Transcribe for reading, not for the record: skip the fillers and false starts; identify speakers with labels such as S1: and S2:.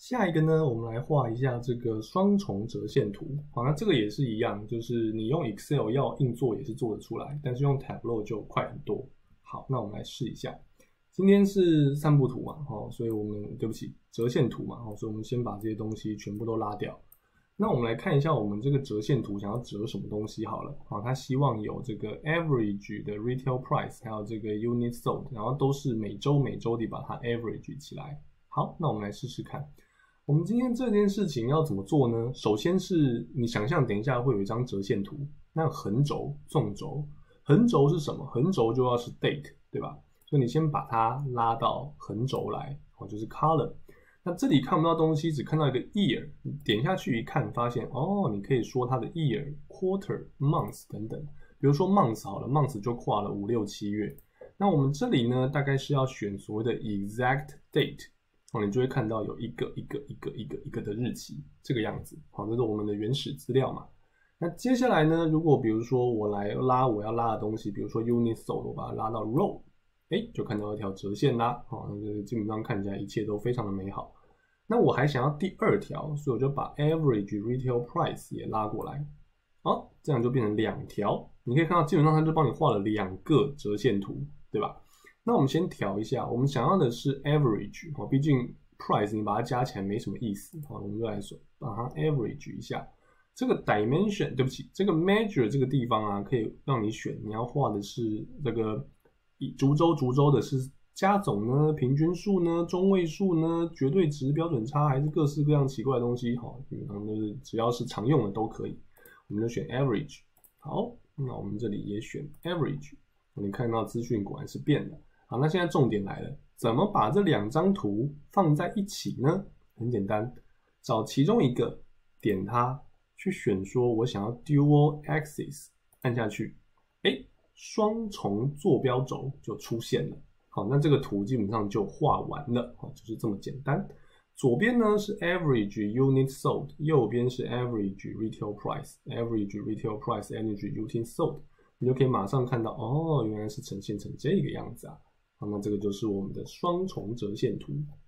S1: 下一个呢，我们来画一下这个双重折线图。好，那这个也是一样，就是你用 Excel 要硬做也是做得出来，但是用 Tableau 就快很多。好，那我们来试一下。今天是散布图嘛，所以我们对不起，折线图嘛，所以我们先把这些东西全部都拉掉。那我们来看一下我们这个折线图想要折什么东西好了。好，它希望有这个 average 的 retail price， 还有这个 unit sold， 然后都是每周地把它 average 起来。好，那我们来试试看。我们今天这件事情要怎么做呢？首先是你想象等一下会有一张折线图，那横轴、纵轴，横轴是什么？横轴就要是 date， 对吧？所以你先把它拉到横轴来，就是 column。那这里看不到东西，只看到一个 year， 你点下去一看，发现你可以说它的 year、quarter、month 等等。比如说 month 好了 ，month 就跨了5、6、7月。那我们这里呢，大概是要选所谓的 exact date。你就会看到有一个的日期，这个样子。好，这是我们的原始资料嘛。那接下来呢，如果比如说我来拉我要拉的东西，比如说 unit sold， 我把它拉到 row， 就看到一条折线啦。那基本上看起来一切都非常的美好。那我还想要第二条，所以我就把 average retail price 也拉过来。好，这样就变成2条。你可以看到，基本上它就帮你画了2个折线图，对吧？那我们先调一下，我们想要的是 average， 毕竟 price 你把它加起来没什么意思，我们就来说把它 average 一下。这个 dimension， 对不起，这个 measure 这个地方啊，可以让你选，你要画的是这个逐周的是加总呢、平均数呢、中位数呢、绝对值、标准差，还是各式各样奇怪的东西，基本上就是只要是常用的都可以，我们就选 average。好，那我们这里也选 average， 你看到资讯果然是变了。好，那现在重点来了，怎么把这2张图放在一起呢？很简单，找其中一个，点它，去选说我想要 dual axis， 按下去，双重坐标轴就出现了。好，那这个图基本上就画完了，就是这么简单。左边呢是 average unit sold， 右边是 average retail price，average retail price，average unit sold， 你就可以马上看到，原来是呈现成这个样子啊。那这个就是我们的双重折线图。